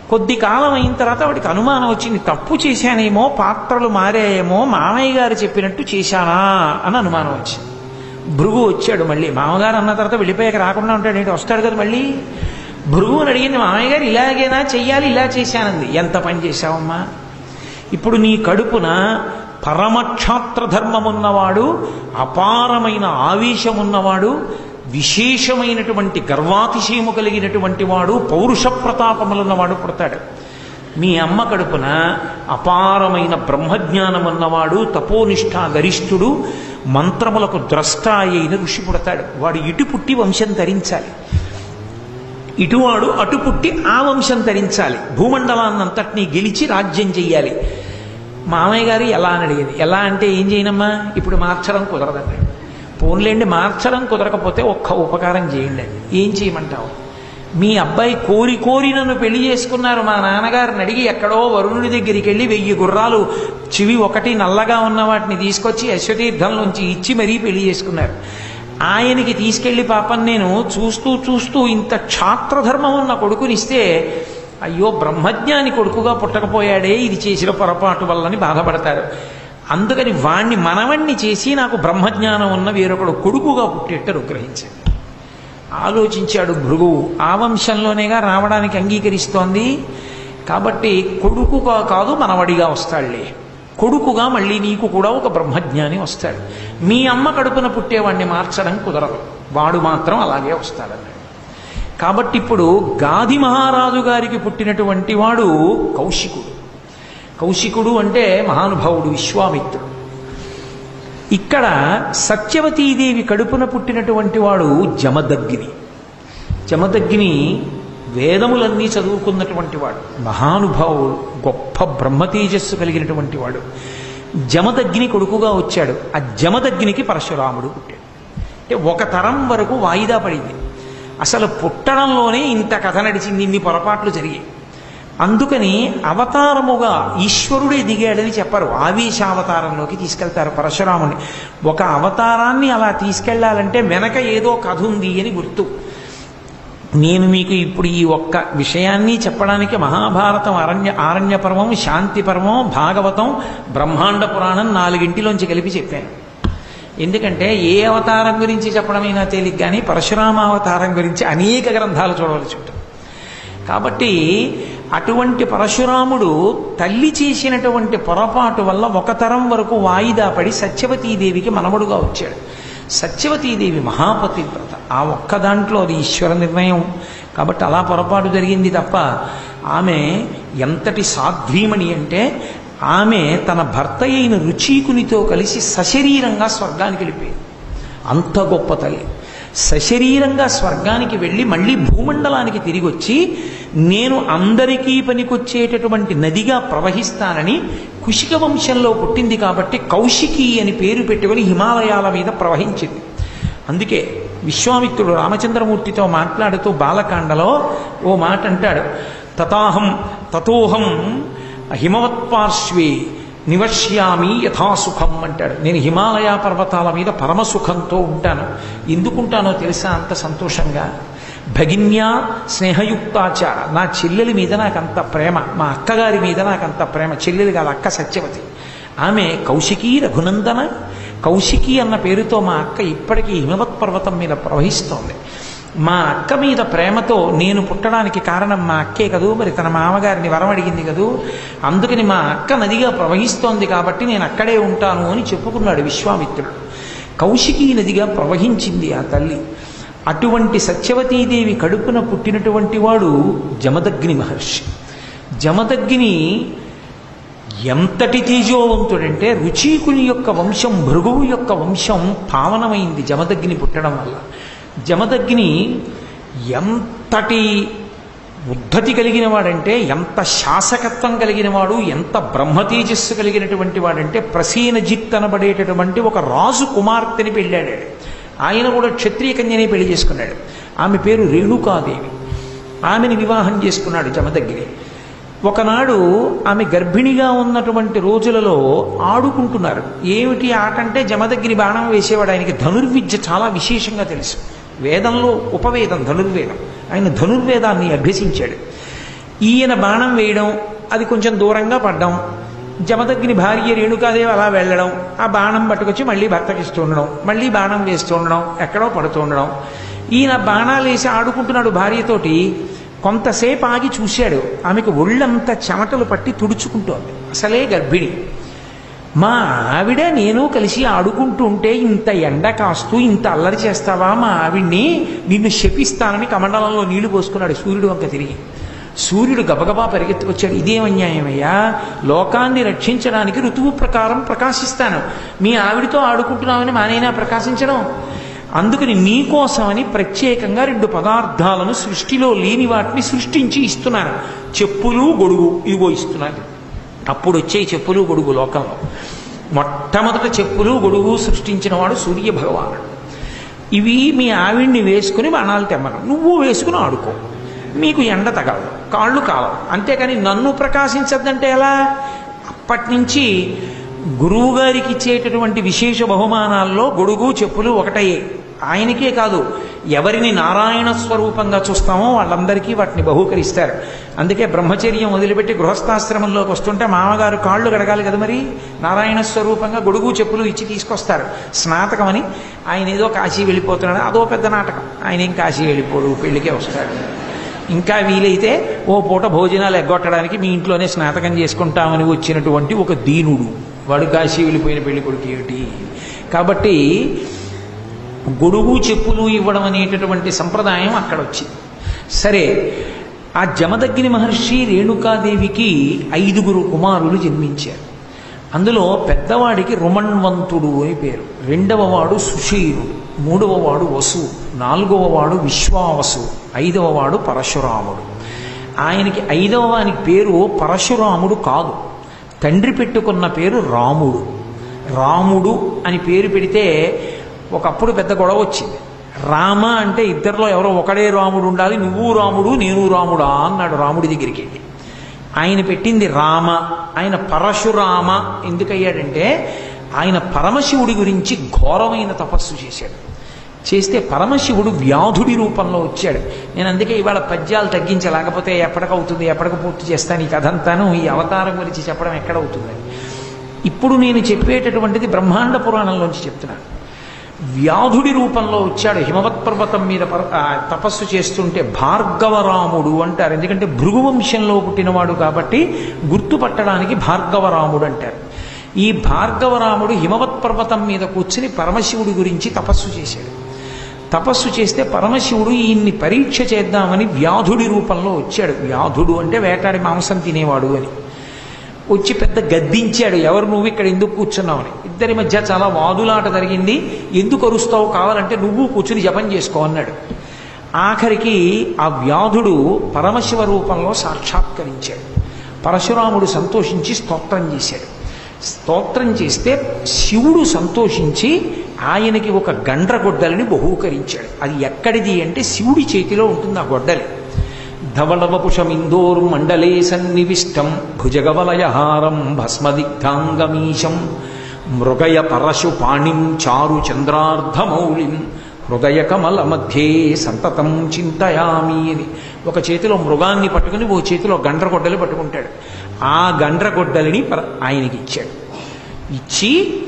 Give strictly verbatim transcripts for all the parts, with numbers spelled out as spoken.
కొద్ది కాలం అయిన తర్వాత వాడికి అనుమానం వచ్చింది, తప్పు చేశానేమో, పాత్రలు మారాయేమో, మామయ్య గారు చెప్పినట్టు చేశానా అని అనుమానం వచ్చింది. భృగు వచ్చాడు మళ్ళీ. మామగారు అన్న తర్వాత వెళ్ళిపోయాక రాకుండా ఉంటాడు ఏంటి, వస్తాడు కదా మళ్ళీ. భృగుని అడిగింది, మామయ్య గారు ఇలాగేనా చెయ్యాలి, ఇలా చేశానంది. ఎంత పని చేశావమ్మా, ఇప్పుడు నీ కడుపున పరమక్షాత్రధర్మమున్నవాడు, అపారమైన ఆవేశమున్నవాడు, విశేషమైనటువంటి గర్వాతిశయము కలిగినటువంటి వాడు, పౌరుష ప్రతాపములున్నవాడు పుడతాడు. మీ అమ్మ కడుపున అపారమైన బ్రహ్మజ్ఞానమున్నవాడు, తపోనిష్ఠా గరిష్ఠుడు, మంత్రములకు ద్రష్ట అయిన ఋషి పుడతాడు. వాడు ఇటు పుట్టి వంశం ధరించాలి, ఇటువాడు అటు పుట్టి ఆ వంశం ధరించాలి, భూమండలాన్నంతటినీ గెలిచి రాజ్యం చెయ్యాలి. మామయ్య గారు ఎలా అని అడిగింది. ఎలా అంటే ఏం చేయనమ్మా, ఇప్పుడు మార్చడం కుదరదండి. పోన్లేండి, మార్చడం కుదరకపోతే ఒక్క ఉపకారం చేయండి. ఏం చేయమంటావు, మీ అబ్బాయి కోరి కోరి నన్ను పెళ్లి చేసుకున్నారు. మా నాన్నగారిని అడిగి ఎక్కడో వరుణుడి దగ్గరికి వెళ్ళి వెయ్యి గుర్రాలు చివి ఒకటి నల్లగా ఉన్న వాటిని తీసుకొచ్చి అశ్వతీర్థంలోంచి ఇచ్చి మరీ పెళ్లి చేసుకున్నారు. ఆయనకి తీసుకెళ్లి పాపం నేను చూస్తూ చూస్తూ ఇంత క్షాత్రధర్మం ఉన్న కొడుకునిస్తే, అయ్యో బ్రహ్మజ్ఞాని కొడుకుగా పుట్టకపోయాడే, ఇది చేసిన పొరపాటు వల్లని బాధపడతారు. అందుకని వాణ్ణి మనవణ్ణి చేసి నాకు బ్రహ్మజ్ఞానం ఉన్న వేరొకడు కొడుకుగా పుట్టేట్టు అనుగ్రహించాడు. ఆలోచించాడు భృగువు, ఆ వంశంలోనేగా రావడానికి అంగీకరిస్తోంది కాబట్టి కొడుకుగా కాదు మనవడిగా వస్తాడులే, కొడుకుగా మళ్ళీ నీకు కూడా ఒక బ్రహ్మజ్ఞాని వస్తాడు. మీ అమ్మ కడుపున పుట్టేవాడిని మార్చడం కుదరదు, వాడు మాత్రం అలాగే వస్తాడన్నాడు. కాబట్టి ఇప్పుడు గాది మహారాజు గారికి పుట్టినటువంటి వాడు కౌశికుడు. కౌశికుడు అంటే మహానుభావుడు, విశ్వామిత్రుడు. ఇక్కడ సత్యవతీదేవి కడుపున పుట్టినటువంటి వాడు జమదగ్ని. జమదగ్ని వేదములన్నీ చదువుకున్నటువంటి వాడు, మహానుభావుడు, గొప్ప బ్రహ్మతేజస్సు కలిగినటువంటి వాడు. జమదగ్ని కొడుకుగా వచ్చాడు. ఆ జమదగ్నికి పరశురాముడు పుట్టాడు. అంటే ఒక తరం వరకు వాయిదా పడింది. అసలు పుట్టడంలోనే ఇంత కథ నడిచింది, ఇన్ని పొరపాట్లు జరిగాయి. అందుకని అవతారముగా ఈశ్వరుడే దిగాడని చెప్పరు, ఆవేశావతారంలోకి తీసుకెళ్తారు పరశురాముని. ఒక అవతారాన్ని అలా తీసుకెళ్లాలంటే వెనక ఏదో కథ ఉంది అని గుర్తు. నేను మీకు ఇప్పుడు ఈ ఒక్క విషయాన్ని చెప్పడానికి మహాభారతం, అరణ్య ఆరణ్య పర్వం, శాంతి పర్వం, భాగవతం, బ్రహ్మాండ పురాణం నాలుగింటిలోంచి కలిపి చెప్పాను. ఎందుకంటే ఏ అవతారం గురించి చెప్పడమైనా తేలిక, కానీ పరశురామ అవతారం గురించి అనేక గ్రంథాలు చూడవలసి ఉంటుంది. కాబట్టి అటువంటి పరశురాముడు తల్లి చేసినటువంటి పొరపాటు వల్ల ఒక తరం వరకు వాయిదా పడి సత్యవతీదేవికి మనవడుగా వచ్చాడు. సత్యవతీదేవి మహాపతివ్రత, ఆ ఒక్క దాంట్లో అది ఈశ్వర నిర్ణయం కాబట్టి అలా పొరపాటు జరిగింది తప్ప ఆమె ఎంతటి సాధ్వీమణి అంటే ఆమె తన భర్త అయిన రుచీకునితో కలిసి సశరీరంగా స్వర్గానికి వెళ్ళిపోయింది. అంత గొప్ప తల్లి. సశరీరంగా స్వర్గానికి వెళ్ళి మళ్ళీ భూమండలానికి తిరిగి వచ్చి నేను అందరికీ పనికొచ్చేటటువంటి నదిగా ప్రవహిస్తానని కుశిక వంశంలో పుట్టింది కాబట్టి కౌశికి అని పేరు పెట్టుకుని హిమాలయాల మీద ప్రవహించింది. అందుకే విశ్వామిత్రుడు రామచంద్రమూర్తితో మాట్లాడుతూ బాలకాండలో ఓ మాట అంటాడు, తతాహం తతోహం హిమవత్పార్శ్వే నివశ్యామి యథాసుఖం అంటాడు. నేను హిమాలయ పర్వతాల మీద పరమసుఖంతో ఉంటాను. ఎందుకుంటానో తెలుసా అంత సంతోషంగా? భగిన్యా స్నేహయుక్తాచ, నా చెల్లెలి మీద నాకంత ప్రేమ, మా అక్కగారి మీద నాకంత ప్రేమ. చెల్లెలు కాదు, అక్క సత్యవతి. ఆమె కౌశికీ రఘునందన. కౌశికి అన్న పేరుతో మా అక్క ఇప్పటికీ హిమవత్ పర్వతం మీద ప్రవహిస్తోంది. మా అక్క మీద ప్రేమతో నేను పుట్టడానికి కారణం మా అక్కే కదూ, మరి తన మామగారిని వరం అడిగింది కదూ, అందుకని మా అక్క నదిగా ప్రవహిస్తోంది కాబట్టి నేను అక్కడే ఉంటాను అని చెప్పుకున్నాడు విశ్వామిత్రుడు. కౌశికీ నదిగా ప్రవహించింది ఆ తల్లి. అటువంటి సత్యవతీదేవి కడుపున పుట్టినటువంటి వాడు జమదగ్ని మహర్షి. జమదగ్ని ఎంతటి తేజోవంతుడంటే రుచీకుని యొక్క వంశం, భృగువు యొక్క వంశం పావనమైంది జమదగ్ని పుట్టడం వల్ల. జమదగ్ని ఎంతటి ఉద్ధతి కలిగిన వాడంటే, ఎంత శాసకత్వం కలిగిన వాడు, ఎంత బ్రహ్మతేజస్సు కలిగినటువంటి వాడంటే, ప్రసేనజిత్ అనబడేటటువంటి ఒక రాజు కుమార్తెని పెళ్ళాడు. ఆయన కూడా క్షత్రియ కన్యనే పెళ్లి చేసుకున్నాడు. ఆమె పేరు రేణుకాదేవి. ఆమెని వివాహం చేసుకున్నాడు జమదగ్ని. ఒకనాడు ఆమె గర్భిణిగా ఉన్నటువంటి రోజులలో ఆడుకుంటున్నారు. ఏమిటి ఆట అంటే, జమదగ్ని బాణం వేసేవాడు. ఆయనకి ధనుర్విద్య చాలా విశేషంగా తెలుసు. వేదంలో ఉపవేదం ధనుర్వేదం. ఆయన ధనుర్వేదాన్ని అభ్యసించాడు. ఈయన బాణం వేయడం, అది కొంచెం దూరంగా పడ్డం, జమదగ్ని భార్య రేణుకాదేవి అలా వెళ్ళడం, ఆ బాణం పట్టుకొచ్చి మళ్ళీ భర్తకి ఇస్తూ ఉండడం, మళ్ళీ బాణం వేస్తూ ఉండడం, ఎక్కడో పడుతూ ఉండడం. ఈయన బాణాలు వేసి ఆడుకుంటున్నాడు భార్యతోటి. కొంతసేపు ఆగి చూశాడు, ఆమెకు ఒళ్ళంతా చెమటలు పట్టి తుడుచుకుంటోంది, అసలే గర్భిణి. మా ఆవిడ నేను కలిసి ఆడుకుంటూ ఉంటే ఇంత ఎండ కాస్తూ ఇంత అల్లరి చేస్తావా మా ఆవిడ్ని, నిన్ను శపిస్తానని కమండలంలో నీళ్లు పోసుకున్నాడు సూర్యుడు వంక తిరిగి. సూర్యుడు గబగబా పరిగెత్తుకొచ్చాడు. ఇదేమన్యాయమయ్యా, లోకాన్ని రక్షించడానికి ఋతువు ప్రకారం ప్రకాశిస్తాను, మీ ఆవిడితో ఆడుకుంటున్నామని మానైనా ప్రకాశించడం? అందుకని నీకోసమని ప్రత్యేకంగా రెండు పదార్థాలను సృష్టిలో లేని వాటిని సృష్టించి ఇస్తున్నాను, చెప్పులు గొడుగు ఇవో ఇస్తున్నాను. అప్పుడు వచ్చే చెప్పులు గొడుగు లోకంలో మొట్టమొదట చెప్పులు గొడుగు సృష్టించిన వాడు సూర్య భగవానుడు. ఇవి మీ ఆవిడ్ని వేసుకుని బాణాలు తెమ్మను, నువ్వు వేసుకుని ఆడుకో, మీకు ఎండ తగలదు, కాళ్ళు కాలవు. అంతేకాని నన్ను ప్రకాశించద్దంటే ఎలా? అప్పటి నుంచి గురువు గారికి ఇచ్చేటటువంటి విశేష బహుమానాల్లో గొడుగు చెప్పులు ఒకటయ్యే. ఆయనకే కాదు, ఎవరిని నారాయణ స్వరూపంగా చూస్తామో వాళ్ళందరికీ వాటిని బహూకరిస్తారు. అందుకే బ్రహ్మచర్యం వదిలిపెట్టి గృహస్థాశ్రమంలోకి వస్తుంటే మామగారు కాళ్ళు గడగాలి కదా, మరి నారాయణ స్వరూపంగా గొడుగు చెప్పులు ఇచ్చి తీసుకొస్తారు. స్నాతకం అని ఆయన ఏదో కాశీ వెళ్ళిపోతున్నాడు, అదో పెద్ద నాటకం. ఆయన ఏం కాశీ వెళ్ళిపోడు, పెళ్లికే వస్తాడు. ఇంకా వీలైతే ఓ పూట భోజనాలు ఎగ్గొట్టడానికి మీ ఇంట్లోనే స్నాతకం చేసుకుంటామని వచ్చినటువంటి ఒక దీనుడు, వాడు కాశీ వెళ్ళిపోయిన పెళ్లి కొడుకు ఏమిటి? కాబట్టి గొడుగు చెప్పులు ఇవ్వడం అనేటటువంటి సంప్రదాయం అక్కడ వచ్చింది. సరే, ఆ జమదగ్ని మహర్షి రేణుకాదేవికి ఐదుగురు కుమారులు జన్మించారు. అందులో పెద్దవాడికి రుమణ్వంతుడు అని పేరు, రెండవ వాడు సుషీరుడు, మూడవ వాడు వసు, నాలుగవ వాడు విశ్వావసు, ఐదవ వాడు పరశురాముడు. ఆయనకి ఐదవ వానికి పేరు పరశురాముడు కాదు, తండ్రి పెట్టుకున్న పేరు రాముడు. రాముడు అని పేరు పెడితే ఒకప్పుడు పెద్ద గొడవ వచ్చింది. రామ అంటే ఇద్దరిలో ఎవరో ఒకడే రాముడు ఉండాలి, నువ్వు రాముడు నేను రాముడా అన్నాడు రాముడి దగ్గరికి వెళ్ళి. ఆయన పెట్టింది రామ, ఆయన పరశురామ ఎందుకయ్యాడంటే ఆయన పరమశివుడి గురించి ఘోరమైన తపస్సు చేశాడు. చేస్తే పరమశివుడు వ్యాధుడి రూపంలో వచ్చాడు. నేను అందుకే ఇవాళ పద్యాలు తగ్గించ, లేకపోతే ఎప్పటికవుతుంది, ఎప్పటికి పూర్తి చేస్తాను ఈ కథంతాను, ఈ అవతారం గురించి చెప్పడం ఎక్కడవుతుంది. ఇప్పుడు నేను చెప్పేటటువంటిది బ్రహ్మాండ పురాణంలోంచి చెప్తున్నాను. వ్యాధుడి రూపంలో వచ్చాడు. హిమవత్ పర్వతం మీద తపస్సు చేస్తుంటే భార్గవరాముడు అంటారు, ఎందుకంటే భృగువంశంలో పుట్టినవాడు కాబట్టి గుర్తుపట్టడానికి భార్గవరాముడు అంటారు. ఈ భార్గవరాముడు హిమవత్ పర్వతం మీద కూర్చుని పరమశివుడి గురించి తపస్సు చేశాడు. తపస్సు చేస్తే పరమశివుడు ఈయన్ని పరీక్ష చేద్దామని వ్యాధుడి రూపంలో వచ్చాడు. వ్యాధుడు అంటే వేటాడి మాంసం తినేవాడు అని. వచ్చి పెద్ద గద్దించాడు, ఎవరు నువ్వు ఇక్కడ ఎందుకు కూర్చున్నావని. ఇద్దరి మధ్య చాలా వాదులాట జరిగింది. ఎందుకు అరుస్తావు, కావాలంటే నువ్వు కూర్చుని జపం చేసుకో అన్నాడు. ఆఖరికి ఆ వ్యాధుడు పరమశివ రూపంలో సాక్షాత్కరించాడు. పరశురాముడు సంతోషించి స్తోత్రం చేశాడు. స్తోత్రం చేస్తే శివుడు సంతోషించి ఆయనకి ఒక గండ్రగొడ్డలిని బహూకరించాడు. అది ఎక్కడిది అంటే శివుడి చేతిలో ఉంటుంది ఆ గొడ్డలి. ధవళవపుషమిందోర్ మండలే సన్నివిష్టం భుజగవలయహారం భస్మదిగ్ధాంగమీశం మృగయ పరశు పాణిం చారు చంద్రార్ధమౌళిం హృదయ కమల మధ్యే సంతతం చింతయామి అని. ఒక చేతిలో మృగాన్ని పట్టుకుని ఓ చేతిలో గండ్రగొడ్డలి పట్టుకుంటాడు. ఆ గండ్రగొడ్డలిని ఆయనకి ఇచ్చాడు. ఇచ్చి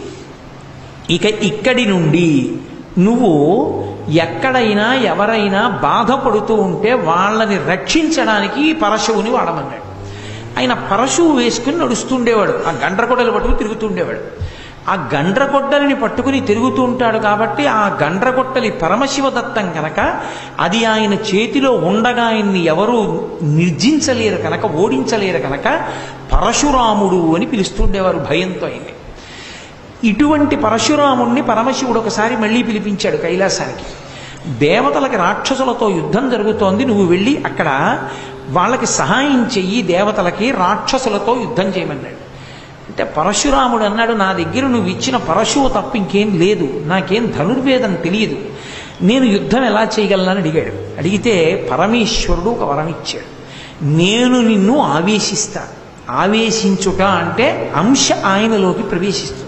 ఇక ఇక్కడి నుండి నువ్వు ఎక్కడైనా ఎవరైనా బాధపడుతూ ఉంటే వాళ్ళని రక్షించడానికి పరశువుని వాడమన్నాడు. ఆయన పరశువు వేసుకుని నడుస్తుండేవాడు, ఆ గండ్రగొడ్డలు పట్టుకుని తిరుగుతుండేవాడు. ఆ గండ్రగొడ్డలిని పట్టుకుని తిరుగుతూ ఉంటాడు కాబట్టి ఆ గండ్రగొడ్డలి పరమశివదత్తం కనుక అది ఆయన చేతిలో ఉండగా ఆయన్ని ఎవరూ నిర్జించలేరు కనుక, ఓడించలేరు కనుక పరశురాముడు అని పిలుస్తుండేవారు భయంతో ఆయన్ని. ఇటువంటి పరశురాముణ్ణి పరమశివుడు ఒకసారి మళ్ళీ పిలిపించాడు కైలాసానికి. దేవతలకి రాక్షసులతో యుద్ధం జరుగుతోంది, నువ్వు వెళ్ళి అక్కడ వాళ్ళకి సహాయం చెయ్యి, దేవతలకి రాక్షసులతో యుద్ధం చేయమన్నాడు. అంటే పరశురాముడు అన్నాడు, నా దగ్గర నువ్వు ఇచ్చిన పరశువు తప్ప ఇంకేం లేదు, నాకేం ధనుర్వేదం తెలియదు, నేను యుద్ధం ఎలా చేయగలనని అడిగాడు. అడిగితే పరమేశ్వరుడు ఒక వరం ఇచ్చాడు, నేను నిన్ను ఆవేశిస్తా. ఆవేశించుట అంటే అంశ ఆయనలోకి ప్రవేశిస్తుంది,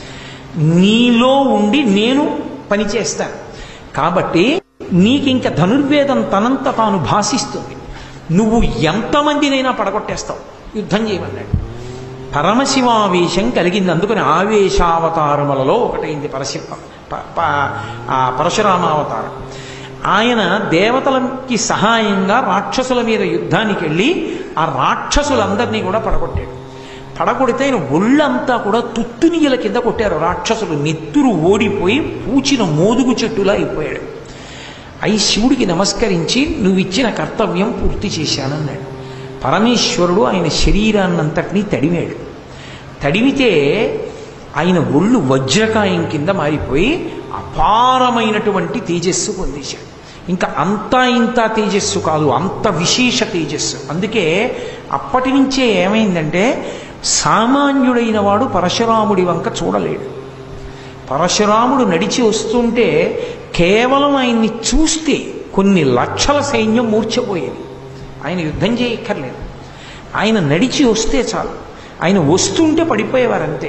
నీలో ఉండి నేను పనిచేస్తాను కాబట్టి నీకింక ధనుర్వేదం తనంత తాను భాషిస్తుంది. నువ్వు ఎంతమందినైనా పడగొట్టేస్తావు, యుద్ధం చేయమన్నాడు. పరమశివావేశం కలిగింది. అందుకని ఆవేశావతారములలో ఒకటైంది పరశివ పరశురామావతారం. ఆయన దేవతలకి సహాయంగా రాక్షసుల మీద యుద్ధానికి వెళ్ళి ఆ రాక్షసులందరినీ కూడా పడగొట్టాడు. పడగొడితే ఆయన ఒళ్ళంతా కూడా తుత్తునియల కింద కొట్టారు రాక్షసులు. నెత్తురు ఓడిపోయి పూచిన మోదుగు చెట్టులా అయిపోయాడు. అయి శివుడికి నమస్కరించి నువ్వు ఇచ్చిన కర్తవ్యం పూర్తి చేశానన్నాడు. పరమేశ్వరుడు ఆయన శరీరాన్నంతటినీ తడిమాడు. తడిమితే ఆయన ఒళ్ళు వజ్రకాయం కింద మారిపోయి అపారమైనటువంటి తేజస్సు పొందేశాడు. ఇంకా అంతా ఇంత తేజస్సు కాదు, అంత విశేష తేజస్సు. అందుకే అప్పటి నుంచే ఏమైందంటే సామాన్యుడైన వాడు పరశురాముడి వంక చూడలేడు. పరశురాముడు నడిచి వస్తుంటే కేవలం ఆయన్ని చూస్తే కొన్ని లక్షల సైన్యం మూర్ఛపోయేది. ఆయన యుద్ధం చేయక్కర్లేదు, ఆయన నడిచి వస్తే చాలు. ఆయన వస్తుంటే పడిపోయేవారు అంతే.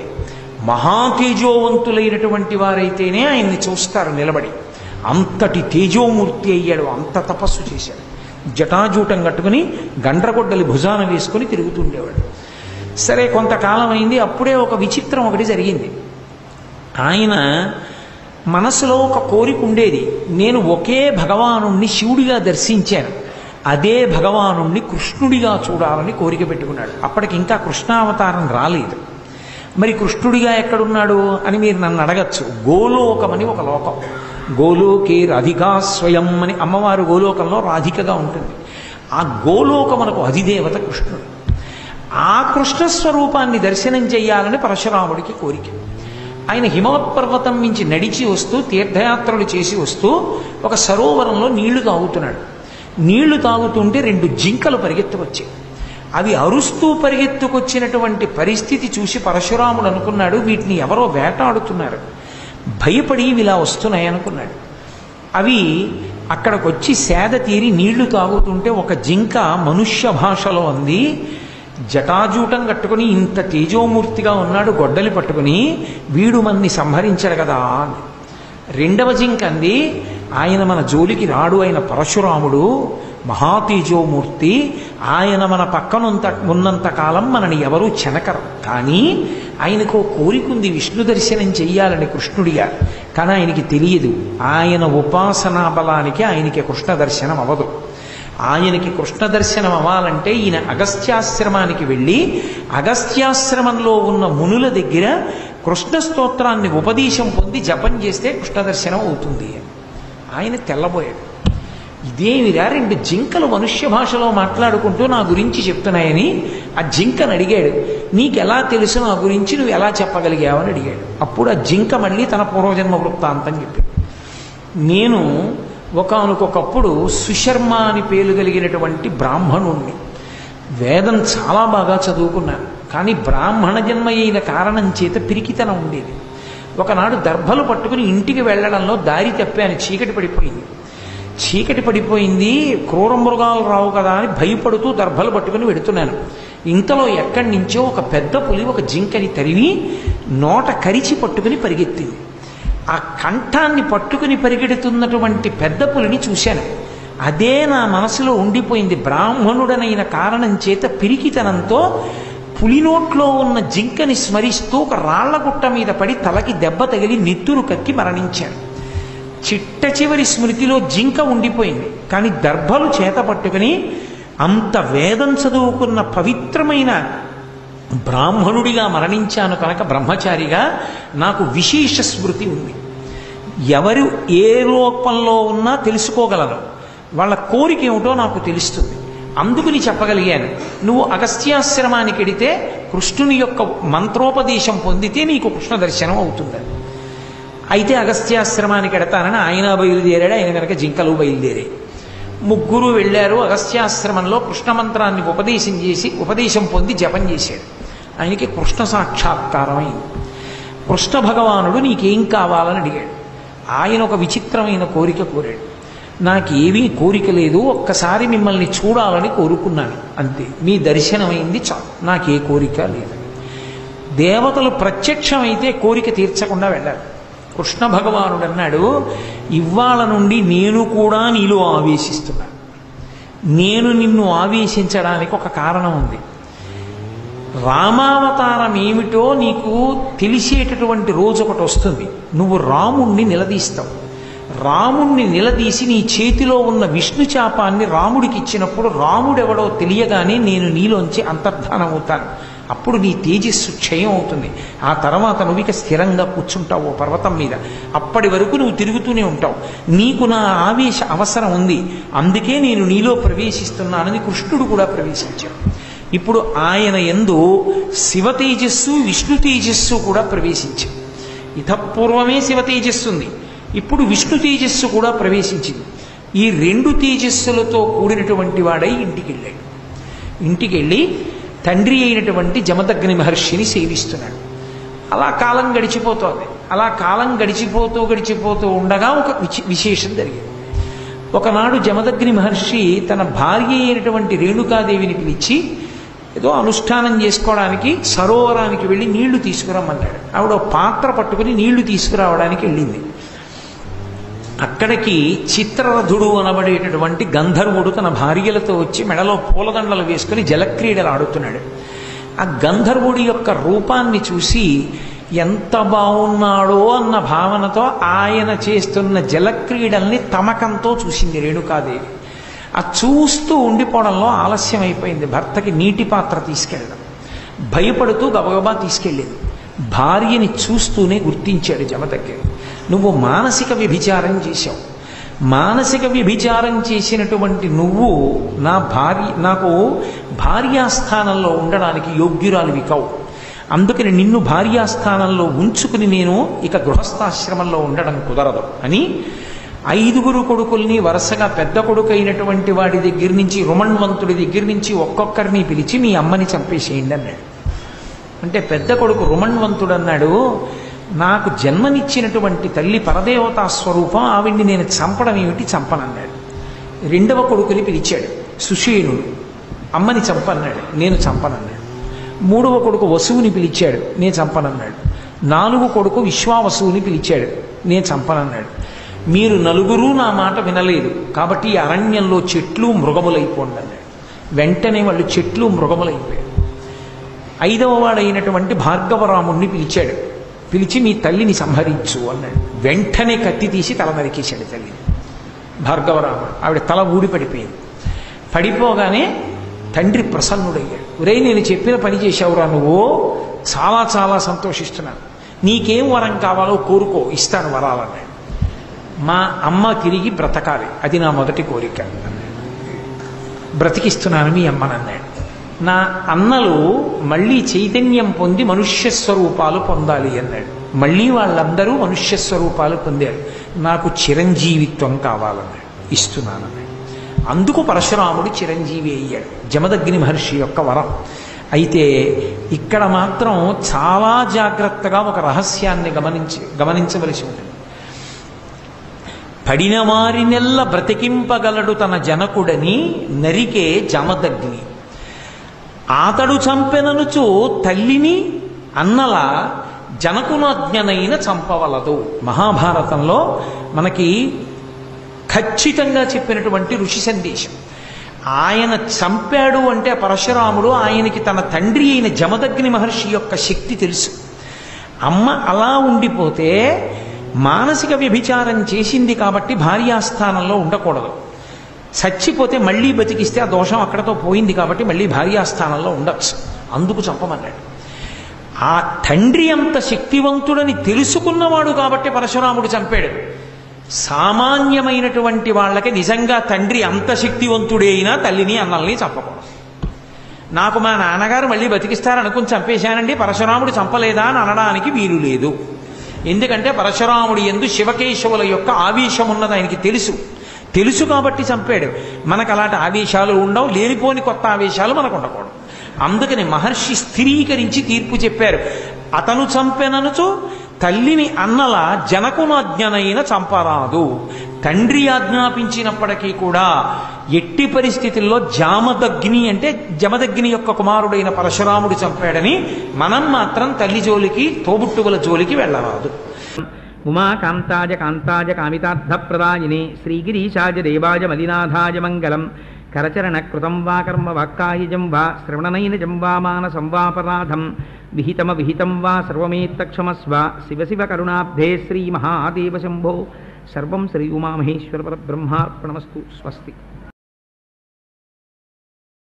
మహాతేజోవంతులైనటువంటి వారైతేనే ఆయన్ని చూస్తారు నిలబడి. అంతటి తేజోమూర్తి అయ్యాడు, అంత తపస్సు చేశాడు. జటాజూటం కట్టుకుని గండ్రగొడ్డలి భుజాన వేసుకుని తిరుగుతుండేవాడు. సరే, కొంతకాలం అయింది. అప్పుడే ఒక విచిత్రం ఒకటి జరిగింది. ఆయన మనసులో ఒక కోరిక ఉండేది. నేను ఒకే భగవానుణ్ణి శివుడిగా దర్శించాను, అదే భగవానుణ్ణి కృష్ణుడిగా చూడాలని కోరిక పెట్టుకున్నాడు. అప్పటికి ఇంకా కృష్ణావతారం రాలేదు. మరి కృష్ణుడిగా ఎక్కడున్నాడు అని మీరు నన్ను అడగచ్చు. గోలోకమని ఒక లోకం, గోలోకే రాధికా స్వయం అని అమ్మవారు గోలోకంలో రాధికగా ఉంటుంది. ఆ గోలోకమునకు అధిదేవత కృష్ణుడు. ఆ కృష్ణస్వరూపాన్ని దర్శనం చెయ్యాలని పరశురాముడికి కోరిక. ఆయన హిమవత్పర్వతం నుంచి నడిచి వస్తూ తీర్థయాత్రలు చేసి వస్తూ ఒక సరోవరంలో నీళ్లు తాగుతున్నాడు. నీళ్లు తాగుతుంటే రెండు జింకలు పరిగెత్తుకొచ్చాయి. అవి అరుస్తూ పరిగెత్తుకొచ్చినటువంటి పరిస్థితి చూసి పరశురాముడు అనుకున్నాడు, వీటిని ఎవరో వేటాడుతున్నారు, భయపడి ఇలా వస్తున్నాయి అనుకున్నాడు. అవి అక్కడికి వచ్చి సేద తీరి నీళ్లు తాగుతుంటే ఒక జింక మనుష్య భాషలో అంది, జటాజూటం కట్టుకుని ఇంత తేజోమూర్తిగా ఉన్నాడు గొడ్డలి పట్టుకుని, వీడు మన్ని సంహరించాడు కదా అని. రెండవ జింక అంది, ఆయన మన జోలికి రాడు, ఆయన పరశురాముడు మహాతేజోమూర్తి, ఆయన మన పక్కనంత ఉన్నంత కాలం మనని ఎవరూ చెనకరు. కానీ ఆయనకు కోరికుంది విష్ణు దర్శనం చెయ్యాలని కృష్ణుడిగా. కానీ ఆయనకి తెలియదు, ఆయన ఉపాసనా బలానికి ఆయనకి కృష్ణ దర్శనం అవ్వదు. ఆయనకి కృష్ణ దర్శనం అవ్వాలంటే ఈయన అగస్త్యాశ్రమానికి వెళ్ళి అగస్త్యాశ్రమంలో ఉన్న మునుల దగ్గర కృష్ణ స్తోత్రాన్ని ఉపదేశం పొంది జపం చేస్తే కృష్ణ దర్శనం అవుతుంది. ఆయన తెల్లబోయాడు. ఇదేమిరా, రెండు జింకలు మనుష్య భాషలో మాట్లాడుకుంటూ నా గురించి చెప్తున్నాయని ఆ జింకను అడిగాడు. నీకెలా తెలుసు నా గురించి, నువ్వు ఎలా చెప్పగలిగావని అడిగాడు. అప్పుడు ఆ జింక మళ్ళీ తన పూర్వజన్మ వృత్తాంతం చెప్పాడు. నేను ఒకానొకప్పుడు సుశర్మ అని పేరు కలిగినటువంటి బ్రాహ్మణుణ్ణి. వేదం చాలా బాగా చదువుకున్నాను, కానీ బ్రాహ్మణ జన్మ అయిన కారణం చేత పిరికితనం ఉండేది. ఒకనాడు దర్భలు పట్టుకుని ఇంటికి వెళ్ళడంలో దారి తప్పాను. చీకటి పడిపోయింది. చీకటి పడిపోయింది క్రూర మృగాలు రావు కదా అని భయపడుతూ దర్భలు పట్టుకుని వెడుతున్నాను. ఇంతలో ఎక్కడి నుంచో ఒక పెద్ద పులి ఒక జింకని తరివి నోట కరిచి పట్టుకుని పరిగెత్తింది. ఆ కంఠాన్ని పట్టుకుని పరిగెడుతున్నటువంటి పెద్ద పులిని చూశాను. అదే నా మనసులో ఉండిపోయింది. బ్రాహ్మణుడనైన కారణం చేత పిరికితనంతో పులినోట్లో ఉన్న జింకని స్మరిస్తూ ఒక రాళ్లగుట్ట మీద పడి తలకి దెబ్బ తగిలి నెత్తురు కక్కి మరణించాను. చిట్ట చివరి స్మృతిలో జింక ఉండిపోయింది. కానీ దర్భలు చేత పట్టుకుని అంత వేదం చదువుకున్న పవిత్రమైన బ్రాహ్మణుడిగా మరణించాను కనుక బ్రహ్మచారిగా నాకు విశేష స్మృతి ఉంది. ఎవరు ఏ రూపంలో ఉన్నా తెలుసుకోగలను, వాళ్ళ కోరిక ఏమిటో నాకు తెలుస్తుంది. అందుకని చెప్పగలిగాను, నువ్వు అగస్త్యాశ్రమానికి వెడితే కృష్ణుని యొక్క మంత్రోపదేశం పొందితే నీకు కృష్ణ దర్శనం అవుతుందని. అయితే అగస్త్యాశ్రమానికి ఎడతానని ఆయన బయలుదేరాడు. ఆయన కనుక జింకలు బయలుదేరాయి. ముగ్గురు వెళ్ళారు. అగస్త్యాశ్రమంలో కృష్ణ మంత్రాన్ని ఉపదేశం చేసి ఉపదేశం పొంది జపం చేశాడు. ఆయనకి కృష్ణ సాక్షాత్కారం అయింది. కృష్ణ భగవానుడు నీకేం కావాలని అడిగాడు. ఆయన ఒక విచిత్రమైన కోరిక కోరాడు. నాకేమీ కోరిక లేదు, ఒక్కసారి మిమ్మల్ని చూడాలని కోరుకున్నాను అంతే, మీ దర్శనమైంది చాలు, నాకే కోరిక లేదు. దేవతలు ప్రత్యక్షమైతే కోరిక తీర్చకుండా వెళ్ళారు. కృష్ణ భగవానుడు అన్నాడు, ఇవాళ నుండి నేను కూడా నీలో ఆవేశిస్తున్నాను. నేను నిన్ను ఆవేశించడానికి ఒక కారణం ఉంది. రామావతారం ఏమిటో నీకు తెలిసేటటువంటి రోజు ఒకటి వస్తుంది. నువ్వు రాముణ్ణి నిలదీస్తావు. రాముణ్ణి నిలదీసి నీ చేతిలో ఉన్న విష్ణు చాపాన్ని రాముడికి ఇచ్చినప్పుడు రాముడెవడో తెలియగానే నేను నీలోంచి అంతర్ధానం అవుతాను. అప్పుడు నీ తేజస్సు క్షయం అవుతుంది. ఆ తర్వాత నువ్వు ఇక స్థిరంగా కూర్చుంటావు పర్వతం మీద. అప్పటి వరకు నువ్వు తిరుగుతూనే ఉంటావు. నీకు నా ఆవేశ అవసరం ఉంది, అందుకే నేను నీలో ప్రవేశిస్తున్నానని కృష్ణుడు కూడా ప్రవేశించాడు. ఇప్పుడు ఆయన యందు శివ తేజస్సు విష్ణు తేజస్సు కూడా ప్రవేశించింది. ఇతపూర్వమే శివ తేజస్సు ఉంది, ఇప్పుడు విష్ణు తేజస్సు కూడా ప్రవేశించింది. ఈ రెండు తేజస్సులతో కూడినటువంటి వాడై ఇంటికి వెళ్ళాడు. ఇంటికి వెళ్ళి తండ్రి అయినటువంటి జమదగ్ని మహర్షిని సేవిస్తున్నాడు. అలా కాలం గడిచిపోతోంది. అలా కాలం గడిచిపోతూ గడిచిపోతూ ఉండగా ఒక విశేషం జరిగింది. ఒకనాడు జమదగ్ని మహర్షి తన భార్య అయినటువంటి రేణుకాదేవిని పిలిచి ఏదో అనుష్ఠానం చేసుకోవడానికి సరోవరానికి వెళ్ళి నీళ్లు తీసుకురమ్మన్నాడు. ఆవిడ పాత్ర పట్టుకుని నీళ్లు తీసుకురావడానికి వెళ్ళింది. అక్కడికి చిత్రరథుడు అనబడేటటువంటి గంధర్వుడు తన భార్యలతో వచ్చి మెడలో పూలదండలు వేసుకుని జలక్రీడలు ఆడుతున్నాడు. ఆ గంధర్వుడి యొక్క రూపాన్ని చూసి ఎంత బాగున్నాడో అన్న భావనతో ఆయన చేస్తున్న జలక్రీడల్ని తమకంతో చూసింది రేణుకాదేవి. ఆ చూస్తూ ఉండిపోవడంలో ఆలస్యం అయిపోయింది. భర్తకి నీటి పాత్ర తీసుకెళ్ళడం భయపడుతూ గబగబా తీసుకెళ్ళింది. భార్యని చూస్తూనే గుర్తించాడు జమదగ్ని. నువ్వు మానసిక వ్యభిచారం చేశావు. మానసిక వ్యభిచారం చేసినటువంటి నువ్వు నా భార్య నాకు భార్యాస్థానంలో ఉండడానికి యోగ్యురాలివి కావు. అందుకని నిన్ను భార్యాస్థానంలో ఉంచుకుని నేను ఇక గృహస్థాశ్రమంలో ఉండడం కుదరదు అని ఐదుగురు కొడుకుల్ని వరుసగా పెద్ద కొడుకు అయినటువంటి వాడి దగ్గర నుంచి రుమణ్వంతుడి దగ్గర నుంచి ఒక్కొక్కరిని పిలిచి మీ అమ్మని చంపేసేయండి అన్నాడు. అంటే పెద్ద కొడుకు రుమణ్వంతుడు అన్నాడు, నాకు జన్మనిచ్చినటువంటి తల్లి పరదేవతా స్వరూపం, ఆవిడ్ని నేను చంపడం ఏమిటి, చంపనన్నాడు. రెండవ కొడుకుని పిలిచాడు సుషేణుడు, అమ్మని చంపన్నాడు, నేను చంపనన్నాడు. మూడవ కొడుకు వసువుని పిలిచాడు, నేను చంపనన్నాడు. నాలుగు కొడుకు విశ్వావసువుని పిలిచాడు, నేను చంపనన్నాడు. మీరు నలుగురు నా మాట వినలేదు కాబట్టి ఈ అరణ్యంలో చెట్లు మృగములైపోండి అన్నాడు. వెంటనే వాళ్ళు చెట్లు మృగములైపోయారు. ఐదవ వాడైనటువంటి భార్గవరాముణ్ణి పిలిచాడు. పిలిచి మీ తల్లిని సంహరించు అన్నాడు. వెంటనే కత్తి తీసి తల నరికేశాడు తల్లిని. భార్గవరాముడు ఆవిడ తల ఊడి పడిపోయింది. పడిపోగానే తండ్రి ప్రసన్నుడయ్యాడు. ఒరే, నేను చెప్పిన పని చేశావురా నువ్వు, చాలా చాలా సంతోషిస్తున్నాను. నీకేం వరం కావాలో కోరుకో, ఇస్తాను వరాలన్నాడు. మా అమ్మ తిరిగి బ్రతకాలి, అది నా మొదటి కోరిక. బ్రతికిస్తున్నాను మీ అమ్మనన్నాడు. నా అన్నలు మళ్ళీ చైతన్యం పొంది మనుష్య స్వరూపాలు పొందాలి అన్నాడు. మళ్ళీ వాళ్ళందరూ మనుష్య స్వరూపాలు పొందారు. నాకు చిరంజీవిత్వం కావాలన్నాడు. ఇస్తున్నానన్నాడు. అందుకు పరశురాముడు చిరంజీవి అయ్యాడు, జమదగ్ని మహర్షి యొక్క వరం. అయితే ఇక్కడ మాత్రం చాలా జాగ్రత్తగా ఒక రహస్యాన్ని గమనించి గమనించవలసి ఉంటుంది. పడిన వారినెల్ల బ్రతికింపగలడు తన జనకుడని నరికే జమదగ్ని, ఆతడు చంపెననుచు తల్లిని అన్నల జనకునాజ్ఞనైన చంపవలదు. మహాభారతంలో మనకి ఖచ్చితంగా చెప్పినటువంటి ఋషి సందేశం. ఆయన చంపాడు అంటే పరశురాముడు, ఆయనకి తన తండ్రి అయిన జమదగ్ని మహర్షి యొక్క శక్తి తెలుసు. అమ్మ అలా ఉండిపోతే మానసిక వ్యభిచారం చేసింది కాబట్టి భార్యాస్థానంలో ఉండకూడదు. చచ్చిపోతే మళ్ళీ బతికిస్తే ఆ దోషం అక్కడతో పోయింది కాబట్టి మళ్ళీ భార్యాస్థానంలో ఉండొచ్చు. అందుకు చంపమన్నాడు. ఆ తండ్రి అంత శక్తివంతుడని తెలుసుకున్నవాడు కాబట్టి పరశురాముడు చంపాడు. సామాన్యమైనటువంటి వాళ్ళకి నిజంగా తండ్రి అంత శక్తివంతుడే అయినా తల్లిని అన్నల్ని చంపకూడదు. నాకు మా నాన్నగారు మళ్ళీ బతికిస్తారనుకుని చంపేశానండి, పరశురాముడు చంపలేదా అని అనడానికి వీలు లేదు. ఎందుకంటే పరశురాముడి యందు శివకేశవుల యొక్క ఆవేశం ఉన్నది ఆయనకి తెలుసు. తెలుసు కాబట్టి చంపాడు. మనకు అలాంటి ఆవేశాలు ఉండవు, లేనిపోని కొత్త ఆవేశాలు మనకు ఉండకూడదు. అందుకని మహర్షి స్థిరీకరించి తీర్పు చెప్పారు. అతను చంపెననుచు తల్లిని అన్నల జనకునాజ్ఞనైన చంపరాదు. తండ్రి ఆజ్ఞాపించినప్పటికీ కూడా ఎట్టి పరిస్థితుల్లో జామదగ్ని అంటే జమదగ్ని యొక్క కుమారుడైన పరశురాముడు చంపాడని మనం మాత్రం తల్లి జోలికి తోబుట్టువుల జోలికి వెళ్ళరాదు. ఉమా కాంతాజ కాంతాజ కామితార్థప్రదాయిని శ్రీగిరీశాజ దేవాజ మదినాథాయ మంగళం. కరచరణ కృతం వా కర్మ వాక్కాయజం వా శ్రవణనైనజం వా మానసం వాపరాధం విహితమ విహితం వా సర్వమేత్తక్షమస్వ శివ శివ కరుణాబ్ధే శ్రీ మహాదేవ శంభో. సర్వం శ్రీ ఉమామహేశ్వర పరబ్రహ్మార్పణమస్తు. స్వస్తి.